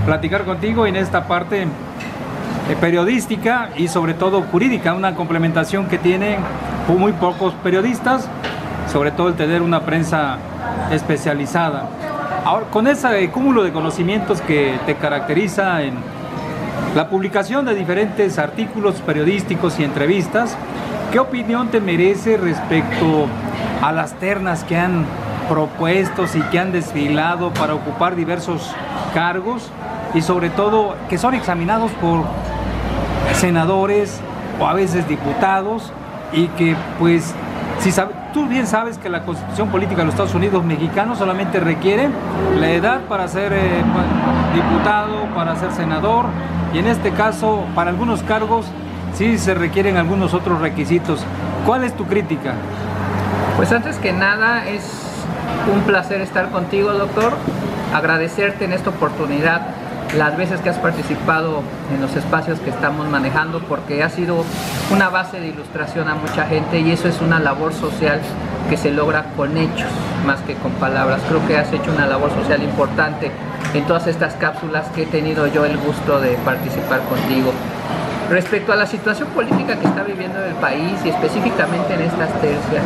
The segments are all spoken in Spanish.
platicar contigo en esta parte periodística y sobre todo jurídica, una complementación que tienen muy pocos periodistas, sobre todo el tener una prensa especializada. Ahora, con ese cúmulo de conocimientos que te caracteriza en la publicación de diferentes artículos periodísticos y entrevistas, ¿qué opinión te merece respecto a las ternas que han propuesto y que han desfilado para ocupar diversos cargos y sobre todo que son examinados por senadores o a veces diputados y que pues tú bien sabes que la Constitución Política de los Estados Unidos mexicanos solamente requiere la edad para ser diputado, para ser senador, y en este caso para algunos cargos sí se requieren algunos otros requisitos? ¿Cuál es tu crítica? Pues antes que nada es un placer estar contigo, doctor, agradecerte en esta oportunidad las veces que has participado en los espacios que estamos manejando, porque ha sido una base de ilustración a mucha gente y eso es una labor social que se logra con hechos más que con palabras. Creo que has hecho una labor social importante en todas estas cápsulas que he tenido yo el gusto de participar contigo. Respecto a la situación política que está viviendo el país y específicamente en estas tercias,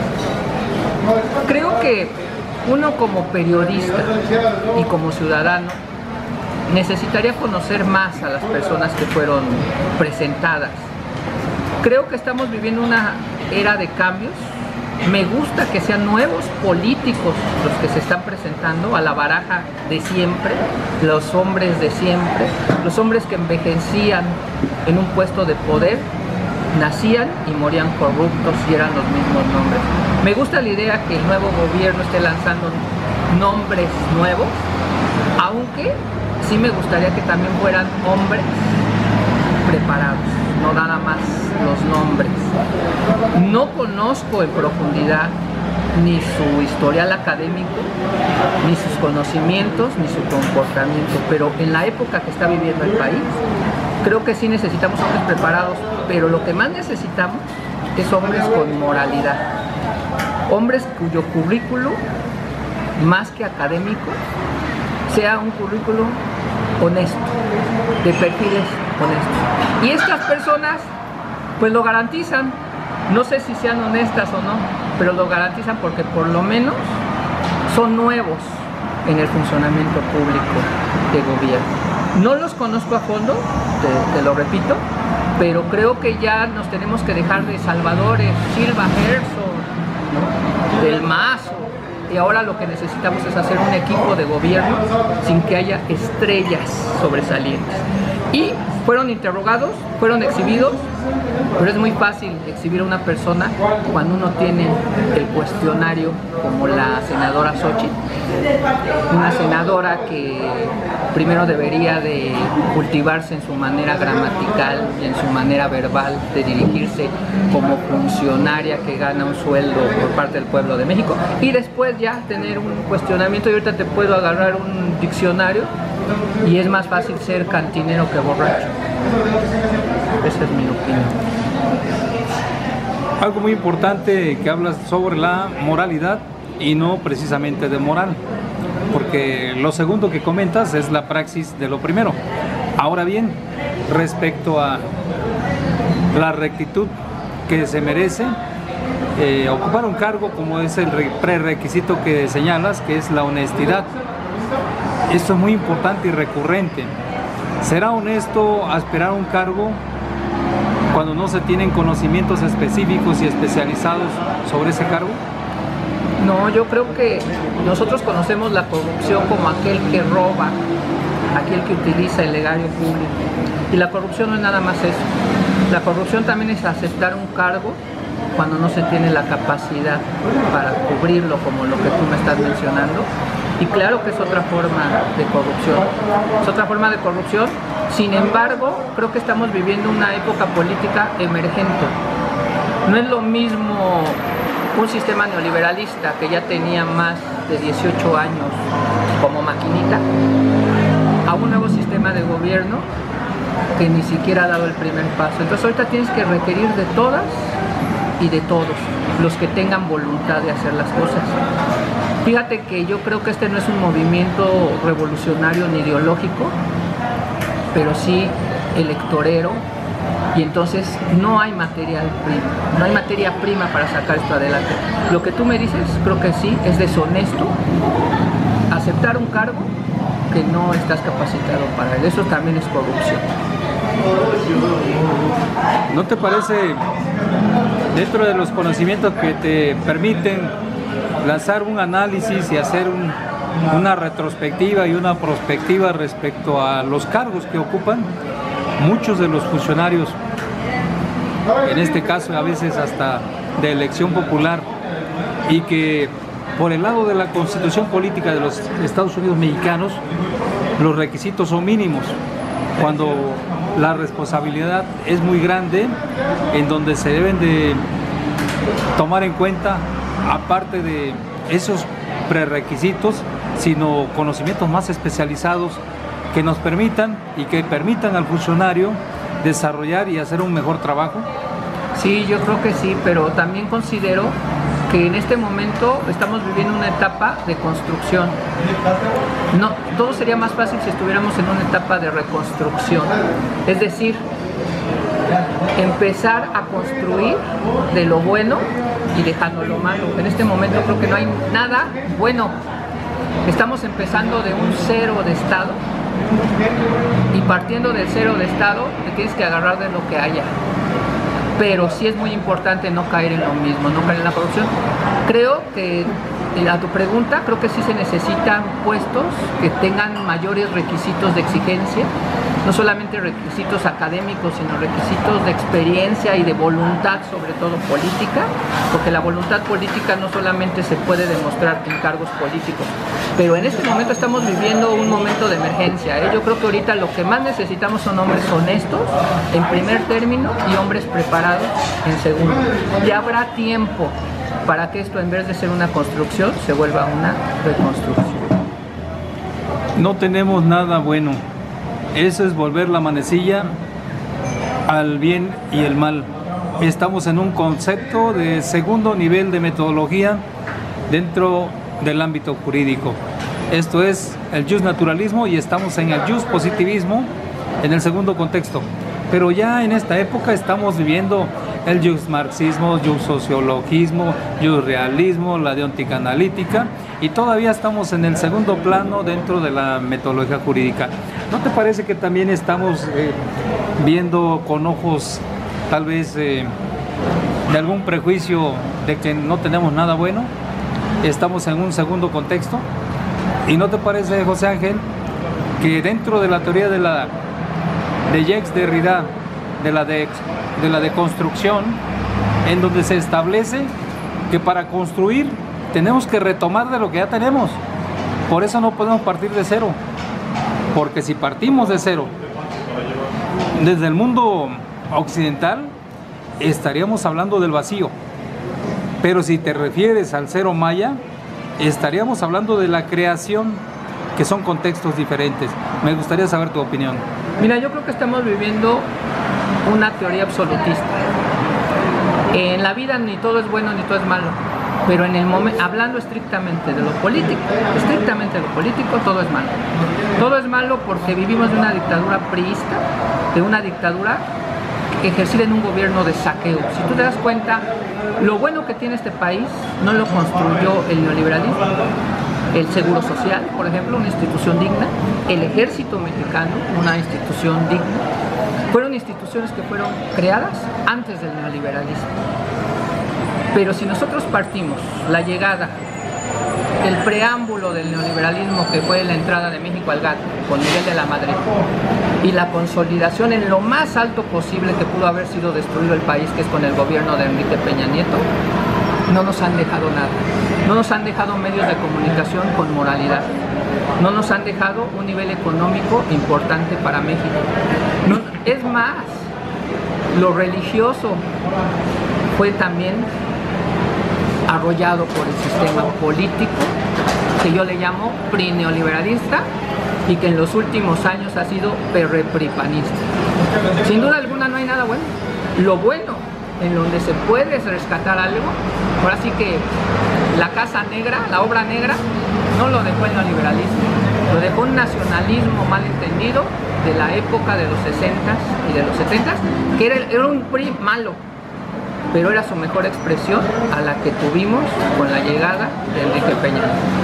creo que uno como periodista y como ciudadano necesitaría conocer más a las personas que fueron presentadas. Creo que estamos viviendo una era de cambios. Me gusta que sean nuevos políticos los que se están presentando a la baraja de siempre, los hombres de siempre, los hombres que envejecían en un puesto de poder, nacían y morían corruptos y eran los mismos nombres. Me gusta la idea que el nuevo gobierno esté lanzando nombres nuevos, aunque sí me gustaría que también fueran hombres preparados, no nada más los nombres. No conozco en profundidad ni su historial académico, ni sus conocimientos, ni su comportamiento, pero en la época que está viviendo el país, creo que sí necesitamos hombres preparados, pero lo que más necesitamos es hombres con moralidad, hombres cuyo currículo, más que académico, sea un currículo honesto, de perfiles honestos. Y estas personas pues lo garantizan, no sé si sean honestas o no, pero lo garantizan porque por lo menos son nuevos en el funcionamiento público de gobierno. No los conozco a fondo, te lo repito, pero creo que ya nos tenemos que dejar de Salvadores, Silva, Herzog, ¿no?, del Mazo, y ahora lo que necesitamos es hacer un equipo de gobierno sin que haya estrellas sobresalientes. Y fueron interrogados, fueron exhibidos, pero es muy fácil exhibir a una persona cuando uno tiene el cuestionario, como la senadora Xochitl, una senadora que primero debería de cultivarse en su manera gramatical y en su manera verbal de dirigirse como funcionaria que gana un sueldo por parte del pueblo de México, y después ya tener un cuestionamiento. Y ahorita te puedo agarrar un diccionario y es más fácil ser cantinero que borracho. Esa es mi opinión. Algo muy importante que hablas sobre la moralidad y no precisamente de moral, porque lo segundo que comentas es la praxis de lo primero. Ahora bien, respecto a la rectitud que se merece ocupar un cargo, como es el prerequisito que señalas, que es la honestidad. Esto es muy importante y recurrente. ¿Será honesto aspirar a un cargo cuando no se tienen conocimientos específicos y especializados sobre ese cargo? No, yo creo que nosotros conocemos la corrupción como aquel que roba, aquel que utiliza el erario público. Y la corrupción no es nada más eso. La corrupción también es aceptar un cargo cuando no se tiene la capacidad para cubrirlo, como lo que tú me estás mencionando. Y claro que es otra forma de corrupción. Es otra forma de corrupción. Sin embargo, creo que estamos viviendo una época política emergente. No es lo mismo un sistema neoliberalista que ya tenía más de 18 años como maquinita, a un nuevo sistema de gobierno que ni siquiera ha dado el primer paso. Entonces ahorita tienes que requerir de todas y de todos los que tengan voluntad de hacer las cosas. Fíjate que yo creo que este no es un movimiento revolucionario ni ideológico, pero sí electorero, y entonces no hay materia prima para sacar esto adelante. Lo que tú me dices, creo que sí, es deshonesto aceptar un cargo que no estás capacitado para él. Eso también es corrupción. ¿No te parece, dentro de los conocimientos que te permiten lanzar un análisis y hacer una retrospectiva y una prospectiva respecto a los cargos que ocupan muchos de los funcionarios, en este caso a veces hasta de elección popular, y que por el lado de la Constitución Política de los Estados Unidos mexicanos los requisitos son mínimos, cuando la responsabilidad es muy grande, en donde se deben de tomar en cuenta, aparte de esos prerequisitos, sino conocimientos más especializados que nos permitan y que permitan al funcionario desarrollar y hacer un mejor trabajo? Sí, yo creo que sí, pero también considero que en este momento estamos viviendo una etapa de construcción. No, todo sería más fácil si estuviéramos en una etapa de reconstrucción. Es decir, empezar a construir de lo bueno y dejando lo malo. En este momento creo que no hay nada bueno. Estamos empezando de un cero de Estado, y partiendo del cero de Estado te tienes que agarrar de lo que haya. Pero sí es muy importante no caer en lo mismo, no caer en la corrupción. Creo que, a tu pregunta, creo que sí se necesitan puestos que tengan mayores requisitos de exigencia, no solamente requisitos académicos, sino requisitos de experiencia y de voluntad, sobre todo política, porque la voluntad política no solamente se puede demostrar en cargos políticos, pero en este momento estamos viviendo un momento de emergencia, ¿eh? Yo creo que ahorita lo que más necesitamos son hombres honestos, en primer término, y hombres preparados en segundo. Y habrá tiempo para que esto, en vez de ser una construcción, se vuelva una reconstrucción. No tenemos nada bueno. Eso es volver la manecilla al bien y el mal. Estamos en un concepto de segundo nivel de metodología dentro del ámbito jurídico. Esto es el justnaturalismo, y estamos en el justpositivismo en el segundo contexto. Pero ya en esta época estamos viviendo el justmarxismo, justsociologismo, justrealismo, la deóntica analítica, y todavía estamos en el segundo plano dentro de la metodología jurídica. ¿No te parece que también estamos viendo con ojos tal vez de algún prejuicio de que no tenemos nada bueno? Estamos en un segundo contexto. ¿Y no te parece, José Ángel, que dentro de la teoría de Jacques Derrida, de la deconstrucción, en donde se establece que para construir tenemos que retomar de lo que ya tenemos? Por eso no podemos partir de cero, porque si partimos de cero desde el mundo occidental, estaríamos hablando del vacío. Pero si te refieres al cero maya, estaríamos hablando de la creación, que son contextos diferentes. Me gustaría saber tu opinión. Mira, yo creo que estamos viviendo una teoría absolutista. En la vida ni todo es bueno ni todo es malo, pero en el momento, hablando estrictamente de lo político, todo es malo. Todo es malo porque vivimos de una dictadura priista, de una dictadura ejercida en un gobierno de saqueo. Si tú te das cuenta, lo bueno que tiene este país no lo construyó el neoliberalismo. El Seguro Social, por ejemplo, una institución digna, el Ejército Mexicano, una institución digna, fueron instituciones que fueron creadas antes del neoliberalismo. Pero si nosotros partimos la llegada, el preámbulo del neoliberalismo, que fue la entrada de México al GATT con Miguel de la Madrid, y la consolidación en lo más alto posible que pudo haber sido destruido el país, que es con el gobierno de Enrique Peña Nieto, no nos han dejado nada. No nos han dejado medios de comunicación con moralidad. No nos han dejado un nivel económico importante para México. No, es más, lo religioso fue también arrollado por el sistema político, que yo le llamo pri-neoliberalista, y que en los últimos años ha sido perrepripanista. Sin duda alguna no hay nada bueno. Lo bueno, en donde se puede rescatar algo, ahora sí que la casa negra, la obra negra, no lo dejó el neoliberalismo, Lo dejó un nacionalismo mal entendido de la época de los 60s y de los 70s, que era un PRI malo, pero era su mejor expresión a la que tuvimos con la llegada de Enrique Peña.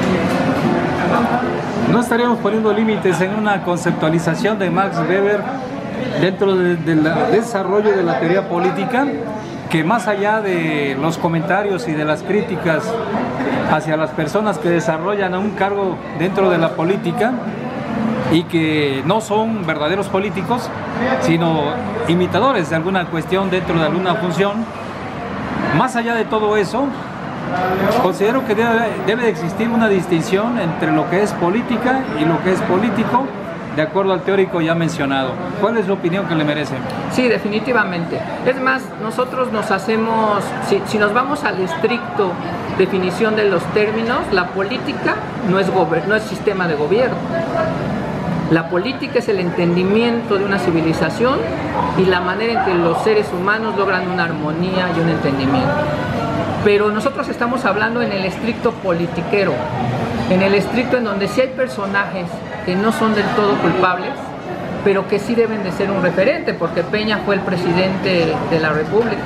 ¿No estaríamos poniendo límites en una conceptualización de Max Weber dentro del desarrollo de la teoría política, que más allá de los comentarios y de las críticas hacia las personas que desarrollan un cargo dentro de la política y que no son verdaderos políticos, sino imitadores de alguna cuestión dentro de alguna función, más allá de todo eso, considero que debe de existir una distinción entre lo que es política y lo que es político, de acuerdo al teórico ya mencionado. ¿Cuál es su opinión que le merece? Sí, definitivamente. Es más, nosotros nos hacemos, si nos vamos al estricto definición de los términos, la política no es sistema de gobierno. La política es el entendimiento de una civilización y la manera en que los seres humanos logran una armonía y un entendimiento. Pero nosotros estamos hablando en el estricto politiquero, en el estricto en donde sí hay personajes que no son del todo culpables, pero que sí deben de ser un referente, porque Peña fue el presidente de la República,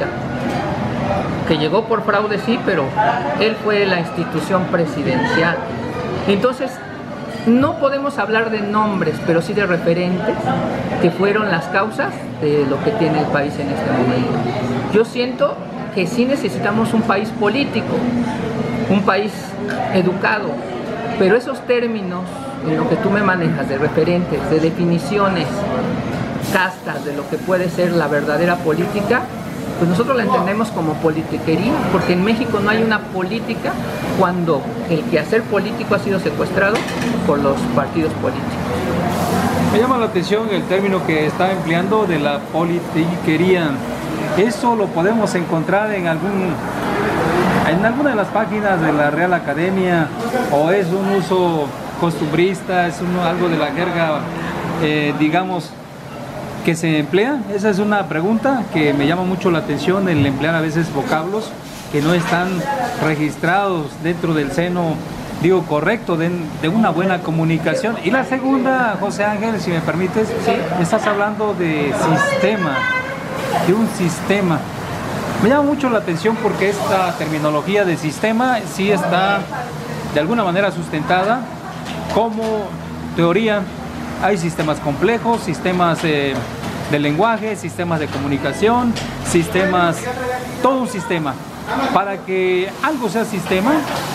que llegó por fraude, sí, pero él fue la institución presidencial. Entonces, no podemos hablar de nombres, pero sí de referentes que fueron las causas de lo que tiene el país en este momento. Yo siento que sí necesitamos un país político, un país educado, pero esos términos en lo que tú me manejas de referentes, de definiciones, castas de lo que puede ser la verdadera política, pues nosotros la entendemos como politiquería, porque en México no hay una política cuando el quehacer político ha sido secuestrado por los partidos políticos. Me llama la atención el término que está empleando de la politiquería. ¿Eso lo podemos encontrar en alguna de las páginas de la Real Academia, o es un uso costumbrista, es algo de la jerga, digamos, que se emplea? Esa es una pregunta que me llama mucho la atención, el emplear a veces vocablos que no están registrados dentro del seno, digo, correcto, de una buena comunicación. Y la segunda, José Ángel, si me permites, sí, estás hablando de sistema, de un sistema. Me llama mucho la atención porque esta terminología de sistema sí está de alguna manera sustentada como teoría. Hay sistemas complejos, sistemas de lenguaje, sistemas de comunicación, sistemas, todo un sistema. Para que algo sea sistema,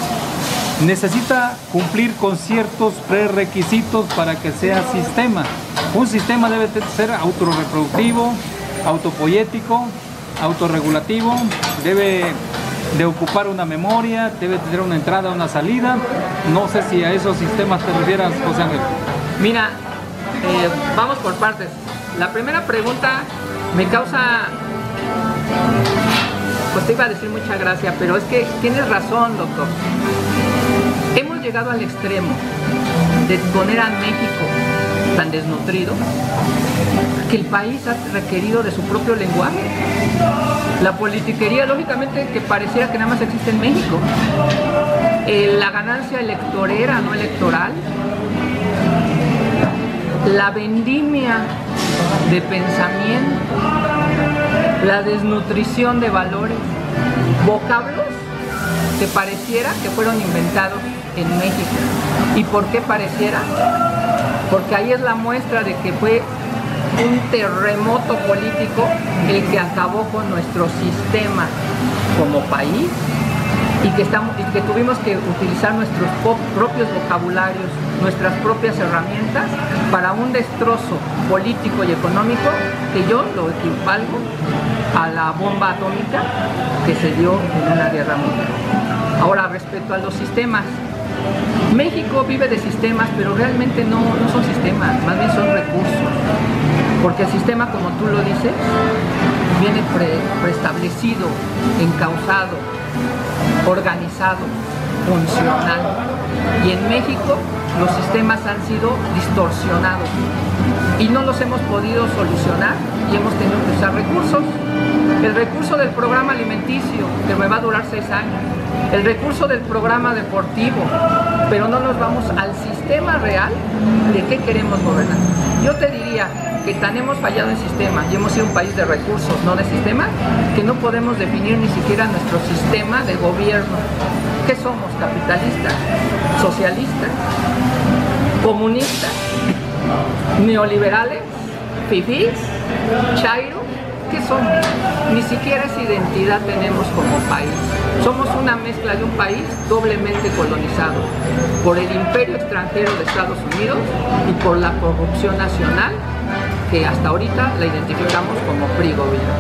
necesita cumplir con ciertos prerequisitos para que sea sistema. Un sistema debe ser autorreproductivo, autopoético, autorregulativo, debe de ocupar una memoria, debe tener una entrada, una salida. No sé si a esos sistemas te refieras, José Ángel. Mira, vamos por partes. La primera pregunta me causa, pues te iba a decir mucha gracia, pero es que tienes razón, doctor. Hemos llegado al extremo de poner a México tan desnutrido que el país ha requerido de su propio lenguaje. La politiquería, lógicamente, que pareciera que nada más existe en México. La ganancia electorera, no electoral. La vendimia de pensamiento, la desnutrición de valores, vocablos que pareciera que fueron inventados en México. ¿Y por qué pareciera? Porque ahí es la muestra de que fue un terremoto político el que acabó con nuestro sistema como país y que tuvimos que utilizar nuestros propios vocabularios, nuestras propias herramientas para un destrozo político y económico que yo lo equivalgo a la bomba atómica que se dio en una guerra mundial. Ahora, respecto a los sistemas, México vive de sistemas, pero realmente no son sistemas, más bien son recursos, porque el sistema, como tú lo dices, viene preestablecido, encauzado, organizado, funcional, y en México los sistemas han sido distorsionados y no los hemos podido solucionar y hemos tenido que usar recursos el recurso del programa alimenticio, que me va a durar 6 años, el recurso del programa deportivo, pero no nos vamos al sistema real de qué queremos gobernar. Yo te diría que tan hemos fallado en sistema y hemos sido un país de recursos, no de sistema, que no podemos definir ni siquiera nuestro sistema de gobierno. ¿Qué somos? ¿Capitalistas? ¿Socialistas? ¿Comunistas? ¿Neoliberales? ¿Fifís? ¿Chairo? ¿Qué somos? Ni siquiera esa identidad tenemos como país. Somos una mezcla de un país doblemente colonizado por el imperio extranjero de Estados Unidos y por la corrupción nacional, que hasta ahorita la identificamos como PRI gobierno.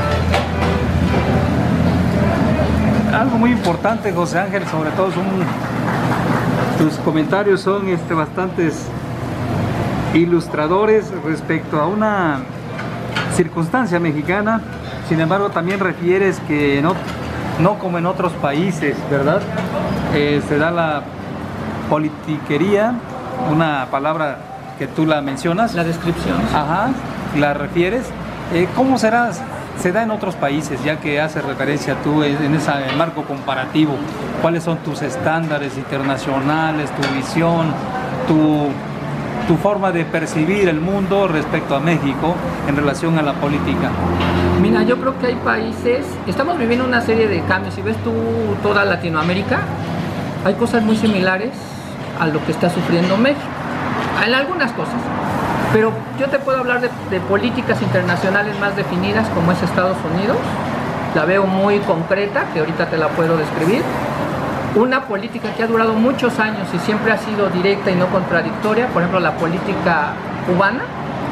Algo muy importante, José Ángel, sobre todo tus comentarios son bastantes ilustradores respecto a una circunstancia mexicana. Sin embargo, también refieres que no como en otros países, ¿verdad? Se da la politiquería, una palabra que tú la mencionas. La descripción. Ajá, la refieres. ¿Cómo se da en otros países, ya que haces referencia tú en ese marco comparativo? ¿Cuáles son tus estándares internacionales, tu visión, tu forma de percibir el mundo respecto a México en relación a la política? Mira, yo creo que hay países, estamos viviendo una serie de cambios. Si ves tú toda Latinoamérica, hay cosas muy similares a lo que está sufriendo México, en algunas cosas. Pero yo te puedo hablar de políticas internacionales más definidas, como es Estados Unidos. La veo muy concreta, que ahorita te la puedo describir. Una política que ha durado muchos años y siempre ha sido directa y no contradictoria, por ejemplo, la política cubana,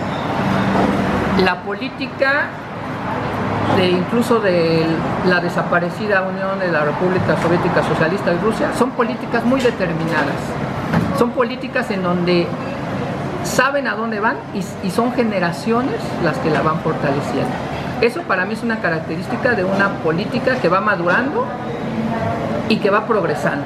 la política incluso de la desaparecida Unión de la República Soviética Socialista de Rusia, son políticas muy determinadas. Son políticas en donde saben a dónde van y son generaciones las que la van fortaleciendo. Eso para mí es una característica de una política que va madurando y que va progresando.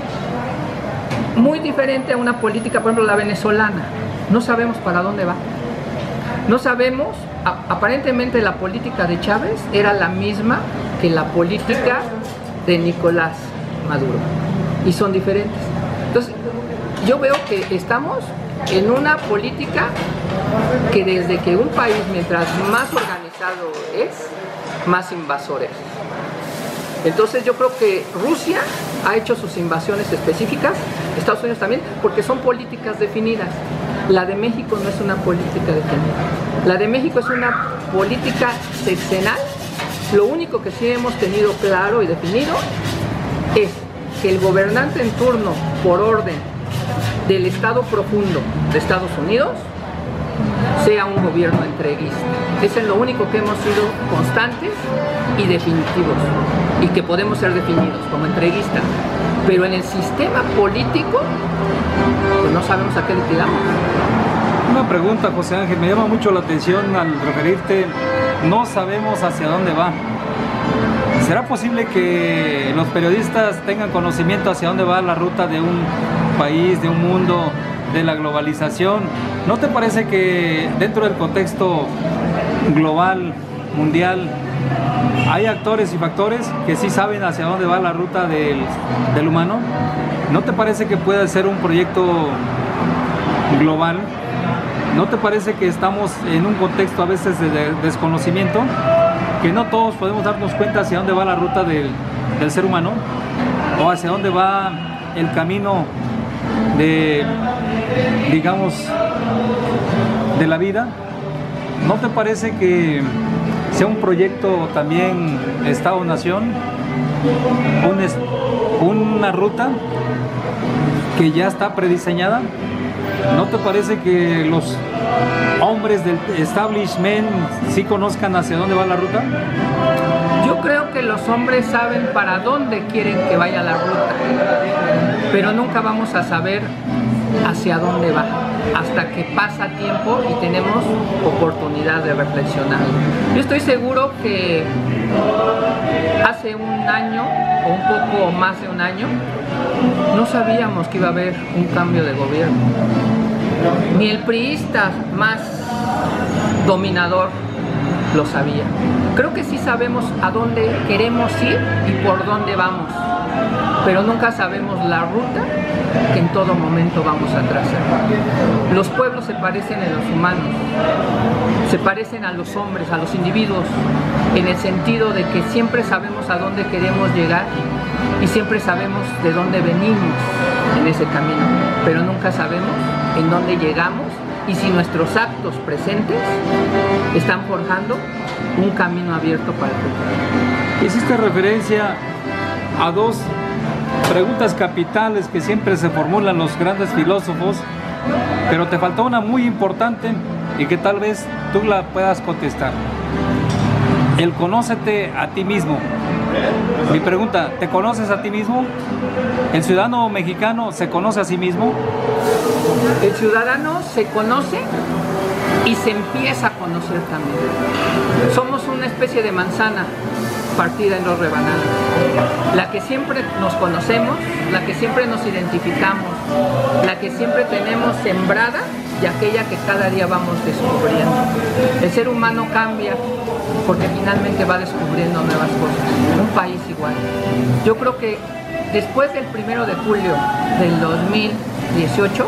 Muy diferente a una política, por ejemplo, la venezolana. No sabemos para dónde va. No sabemos, aparentemente la política de Chávez era la misma que la política de Nicolás Maduro. Y son diferentes. Entonces, yo veo que estamos en una política que desde que un país, mientras más organizado es, más invasor es. Entonces yo creo que Rusia ha hecho sus invasiones específicas, Estados Unidos también, porque son políticas definidas. La de México no es una política definida. La de México es una política sexenal. Lo único que sí hemos tenido claro y definido es que el gobernante en turno, por orden del Estado profundo de Estados Unidos, sea un gobierno entreguista. Eso es lo único que hemos sido constantes y definitivos, y que podemos ser definidos como entreguistas. Pero en el sistema político, pues no sabemos a qué le tiramos. Una pregunta, José Ángel, me llama mucho la atención al referirte, no sabemos hacia dónde va. ¿Será posible que los periodistas tengan conocimiento hacia dónde va la ruta de un país, de un mundo, de la globalización? ¿No te parece que dentro del contexto global, mundial, hay actores y factores que sí saben hacia dónde va la ruta del humano? ¿No te parece que puede ser un proyecto global? ¿No te parece que estamos en un contexto a veces de desconocimiento? Que no todos podemos darnos cuenta hacia dónde va la ruta del ser humano, o hacia dónde va el camino digamos, de la vida. ¿No te parece que sea un proyecto también Estado-Nación, una ruta que ya está prediseñada? ¿No te parece que los hombres del establishment sí conozcan hacia dónde va la ruta? Yo creo que los hombres saben para dónde quieren que vaya la ruta, pero nunca vamos a saber hacia dónde va hasta que pasa tiempo y tenemos oportunidad de reflexionar. Yo estoy seguro que hace un año o un poco más de un año no sabíamos que iba a haber un cambio de gobierno. Ni el priista más dominador lo sabía. Creo que sí sabemos a dónde queremos ir y por dónde vamos, pero nunca sabemos la ruta que en todo momento vamos a trazar. Los pueblos se parecen en los humanos, se parecen a los hombres, a los individuos, en el sentido de que siempre sabemos a dónde queremos llegar y siempre sabemos de dónde venimos en ese camino, pero nunca sabemos en dónde llegamos y si nuestros actos presentes están forjando un camino abierto para el futuro. Hiciste referencia a dos preguntas capitales que siempre se formulan los grandes filósofos, pero te faltó una muy importante y que tal vez tú la puedas contestar. El conócete a ti mismo. Mi pregunta, ¿te conoces a ti mismo? ¿El ciudadano mexicano se conoce a sí mismo? El ciudadano se conoce y se empieza a conocer también. Somos una especie de manzana partida en dos rebanadas. La que siempre nos conocemos, la que siempre nos identificamos, la que siempre tenemos sembrada y aquella que cada día vamos descubriendo. El ser humano cambia porque finalmente va descubriendo nuevas cosas. Un país igual. Yo creo que después del 1 de julio del 2018,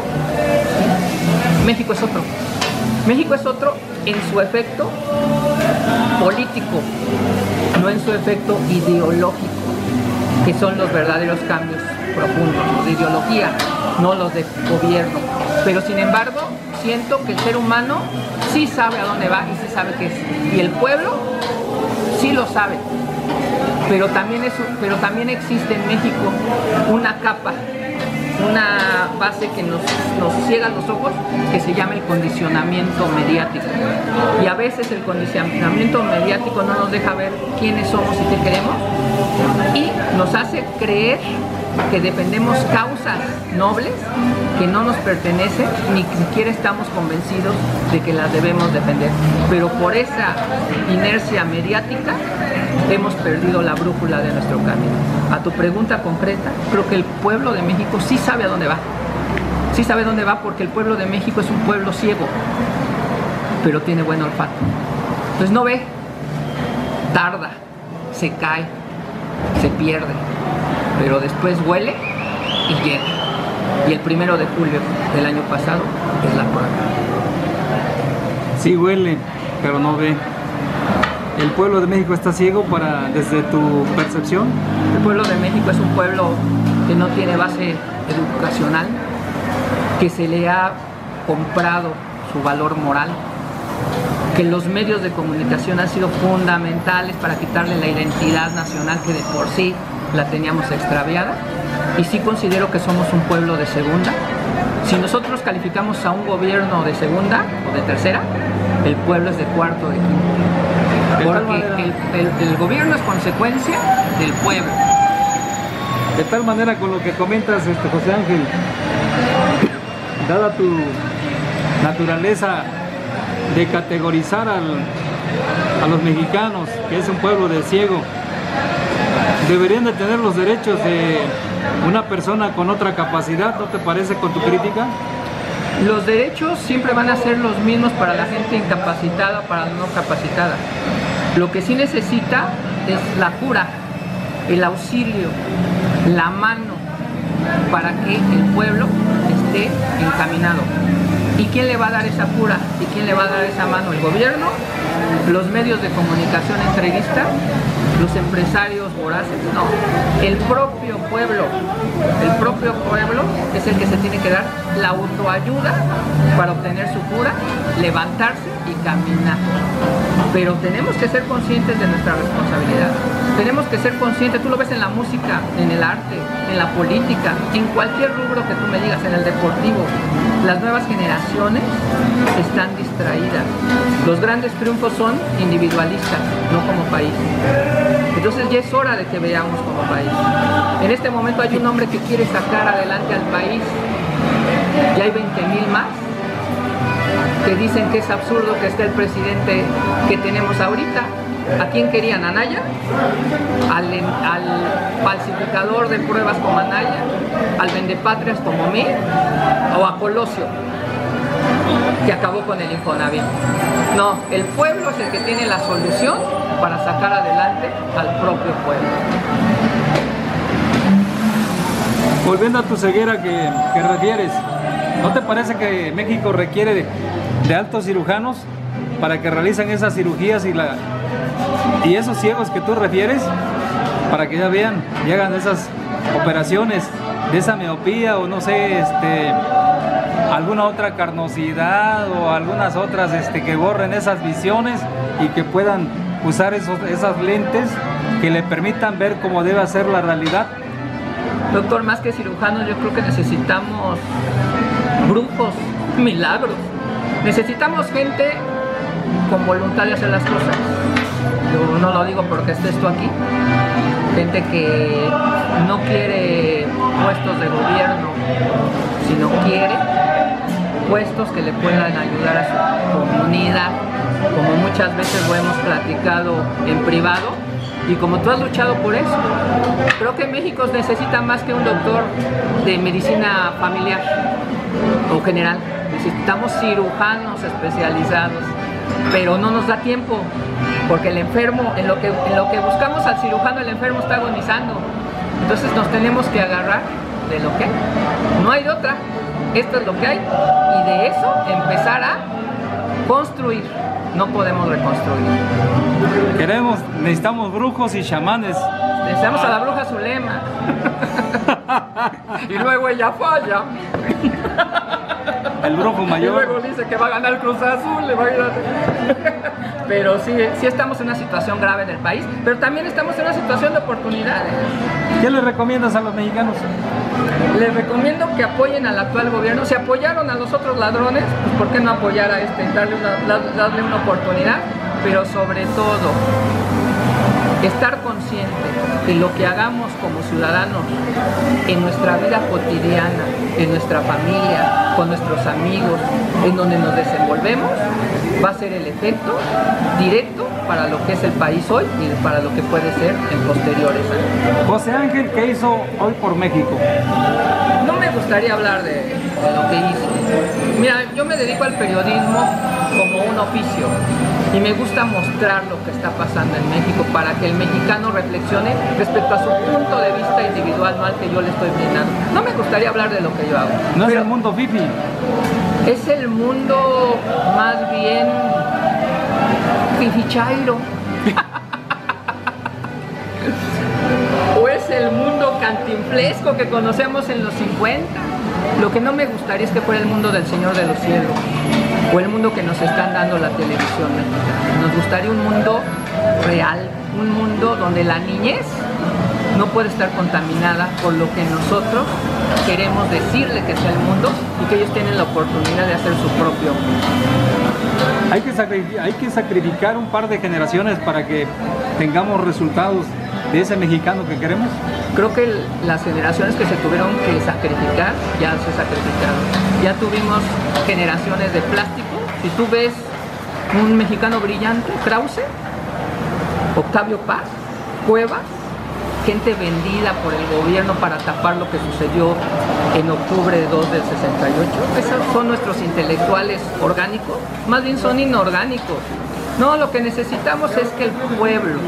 México es otro. México es otro en su efecto político, no en su efecto ideológico, que son los verdaderos cambios profundos, los de ideología, no los de gobierno. Pero sin embargo, siento que el ser humano sí sabe a dónde va y sí sabe qué es. Y el pueblo sí lo sabe. Pero también existe en México una capa, una base que nos ciega los ojos, que se llama el condicionamiento mediático. Y a veces el condicionamiento mediático no nos deja ver quiénes somos y qué queremos, y nos hace creer que defendemos causas nobles que no nos pertenecen, ni siquiera estamos convencidos de que las debemos defender. Pero por esa inercia mediática hemos perdido la brújula de nuestro camino. A tu pregunta concreta, creo que el pueblo de México sí sabe a dónde va. Sí sabe dónde va porque el pueblo de México es un pueblo ciego, pero tiene buen olfato. Entonces no ve, tarda, se cae, se pierde, pero después huele y llega. Y el 1 de julio del año pasado es la prueba. Sí huele, pero no ve. ¿El pueblo de México está ciego desde tu percepción? El pueblo de México es un pueblo que no tiene base educacional, que se le ha comprado su valor moral, que los medios de comunicación han sido fundamentales para quitarle la identidad nacional que de por sí la teníamos extraviada. Y sí considero que somos un pueblo de segunda. Si nosotros calificamos a un gobierno de segunda o de tercera, el pueblo es de cuarto o de quinto. Porque el gobierno es consecuencia del pueblo. De tal manera, con lo que comentas, José Ángel, dada tu naturaleza de categorizar a los mexicanos, que es un pueblo de ciego, deberían de tener los derechos de una persona con otra capacidad, ¿no te parece con tu crítica? Los derechos siempre van a ser los mismos para la gente incapacitada, para la no capacitada. Lo que sí necesita es la cura, el auxilio, la mano para que el pueblo esté encaminado. ¿Y quién le va a dar esa cura? ¿Y quién le va a dar esa mano? ¿El gobierno? ¿Los medios de comunicación entreguistas? ¿Los empresarios voraces? No, el propio pueblo es el que se tiene que dar la autoayuda para obtener su cura, levantarse y caminar. Pero tenemos que ser conscientes de nuestra responsabilidad. Tenemos que ser conscientes, tú lo ves en la música, en el arte, en la política, en cualquier rubro que tú me digas, en el deportivo. Las nuevas generaciones están distraídas. Los grandes triunfos son individualistas, no como país. Entonces ya es hora de que veamos como país. En este momento hay un hombre que quiere sacar adelante al país. Ya hay 20,000 más que dicen que es absurdo que esté el presidente que tenemos ahorita. ¿A quién querían? ¿A Anaya? ¿Al falsificador de pruebas como Anaya? ¿Al vendepatrias como mí? ¿O a Colosio, que acabó con el Infonavit? No, el pueblo es el que tiene la solución para sacar adelante al propio pueblo. Volviendo a tu ceguera que refieres, ¿no te parece que México requiere de altos cirujanos para que realicen esas cirugías y esos ciegos que tú refieres, para que ya vean y hagan esas operaciones de esa miopía o no sé, alguna otra carnosidad o algunas otras que borren esas visiones y que puedan usar esas lentes que le permitan ver cómo debe ser la realidad? Doctor, más que cirujanos, yo creo que necesitamos brujos, milagros. Necesitamos gente con voluntad de hacer las cosas. Yo no lo digo porque estés tú aquí. Gente que no quiere puestos de gobierno, sino quiere puestos que le puedan ayudar a su comunidad, como muchas veces lo hemos platicado en privado. Y como tú has luchado por eso, creo que México necesita más que un doctor de medicina familiar o general. Necesitamos cirujanos especializados, pero no nos da tiempo, porque el enfermo, en lo que buscamos al cirujano, el enfermo está agonizando. Entonces nos tenemos que agarrar de lo que hay. No hay de otra. Esto es lo que hay. Y de eso empezar a construir. No podemos reconstruir. Necesitamos brujos y chamanes. Necesitamos a la bruja Zulema. Y luego ella falla. El brujo mayor. Y luego dice que va a ganar el Cruz Azul. Pero sí estamos en una situación grave en el país, pero también estamos en una situación de oportunidades. ¿Qué le recomiendas a los mexicanos? Les recomiendo que apoyen al actual gobierno. Si apoyaron a los otros ladrones, pues ¿por qué no apoyar a darle una oportunidad? Pero sobre todo, estar consciente que lo que hagamos como ciudadanos en nuestra vida cotidiana, en nuestra familia, con nuestros amigos, en donde nos desenvolvemos, va a ser el efecto directo para lo que es el país hoy y para lo que puede ser en posteriores años. José Ángel, ¿qué hizo hoy por México? No me gustaría hablar de lo que hizo. Mira, yo me dedico al periodismo como un oficio y me gusta mostrar lo que está pasando en México para que el mexicano reflexione respecto a su punto de vista individual, no al que yo le estoy brindando. No me gustaría hablar de lo que yo hago. No es el mundo fifi. Es el mundo más bien fifichairo. O es el mundo cantinflesco que conocemos en los 50. Lo que no me gustaría es que fuera el mundo del Señor de los Cielos o el mundo que nos están dando la televisión mexicana. Nos gustaría un mundo real, un mundo donde la niñez no puede estar contaminada por lo que nosotros queremos decirle que sea el mundo y que ellos tienen la oportunidad de hacer su propio mundo. Hay que sacrificar un par de generaciones para que tengamos resultados de ese mexicano que queremos. Creo que las generaciones que se tuvieron que sacrificar ya se sacrificaron. Ya tuvimos generaciones de plástico. Si tú ves un mexicano brillante, Krause, Octavio Paz, Cuevas, gente vendida por el gobierno para tapar lo que sucedió en octubre 2 del 68. Esos son nuestros intelectuales orgánicos, más bien son inorgánicos. No, lo que necesitamos es que el pueblo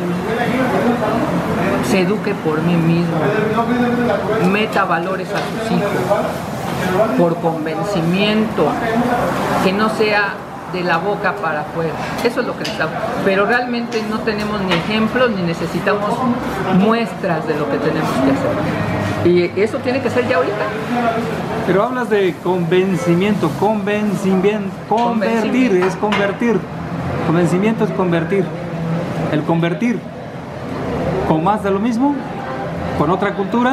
se eduque por mí mismo, meta valores a sus hijos, por convencimiento, que no sea de la boca para afuera. Eso es lo que necesitamos. Pero realmente no tenemos ni ejemplos ni necesitamos muestras de lo que tenemos que hacer. Y eso tiene que ser ya ahorita. Pero hablas de convencimiento, convertir, es convertir. Convencimiento es convertir. El convertir con más de lo mismo, con otra cultura.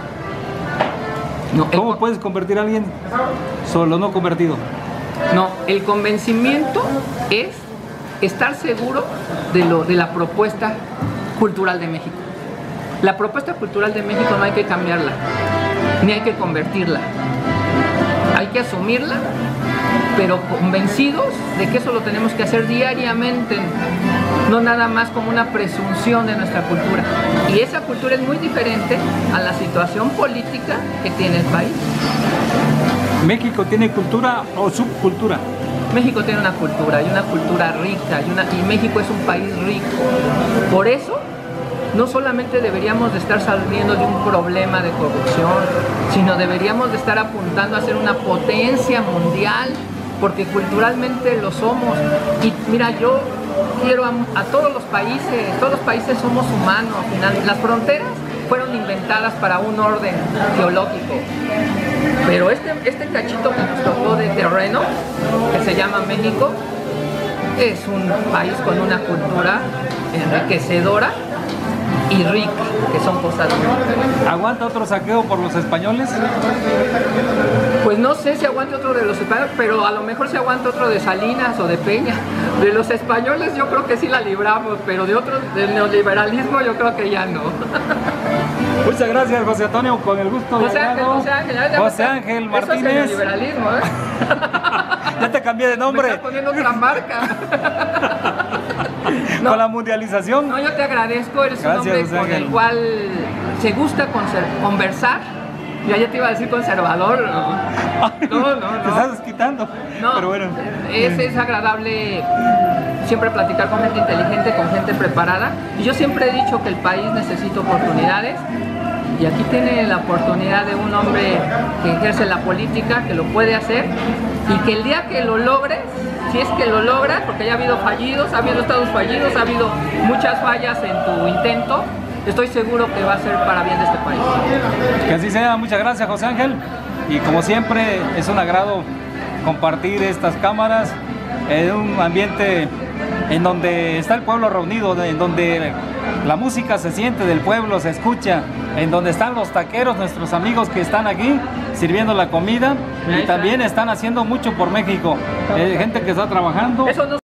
No, ¿cómo puedes convertir a alguien solo no convertido? No, el convencimiento es estar seguro de la propuesta cultural de México. La propuesta cultural de México no hay que cambiarla, ni hay que convertirla. Hay que asumirla, pero convencidos de que eso lo tenemos que hacer diariamente, no nada más como una presunción de nuestra cultura. Y esa cultura es muy diferente a la situación política que tiene el país. ¿México tiene cultura o subcultura? México tiene una cultura y una cultura rica y México es un país rico. Por eso no solamente deberíamos de estar saliendo de un problema de corrupción, sino deberíamos de estar apuntando a ser una potencia mundial, porque culturalmente lo somos. Y mira, yo quiero a todos los países somos humanos. Al final, las fronteras fueron inventadas para un orden geológico, pero este cachito que nos tocó de terreno, que se llama México, es un país con una cultura enriquecedora y rica, que son cosas muy diferentes. ¿Aguanta otro saqueo por los españoles? Pues no sé si aguante otro de los españoles, pero a lo mejor se aguanta otro de Salinas o de Peña. De los españoles yo creo que sí la libramos, pero de otros, del neoliberalismo yo creo que ya no. Muchas gracias, José Antonio, con el gusto de José Ángel Martínez. Eso es el neoliberalismo, ¿eh? Ya te cambié de nombre. Me estás poniendo otra marca. No, con la mundialización. No, yo te agradezco, eres un hombre con el cual se gusta conversar. Yo ya te iba a decir conservador. No. Te estás quitando. No, pero bueno. Es agradable siempre platicar con gente inteligente, con gente preparada. Y yo siempre he dicho que el país necesita oportunidades. Y aquí tiene la oportunidad de un hombre que ejerce la política, que lo puede hacer. Y que el día que lo logres, si es que lo logras, porque ya ha habido fallidos, ha habido estados fallidos, ha habido muchas fallas en tu intento, estoy seguro que va a ser para bien de este país. Que así sea. Muchas gracias, José Ángel. Y como siempre, es un agrado compartir estas cámaras en un ambiente en donde está el pueblo reunido, en donde la música se siente del pueblo, se escucha, en donde están los taqueros, nuestros amigos que están aquí sirviendo la comida y también están haciendo mucho por México. Gente que está trabajando.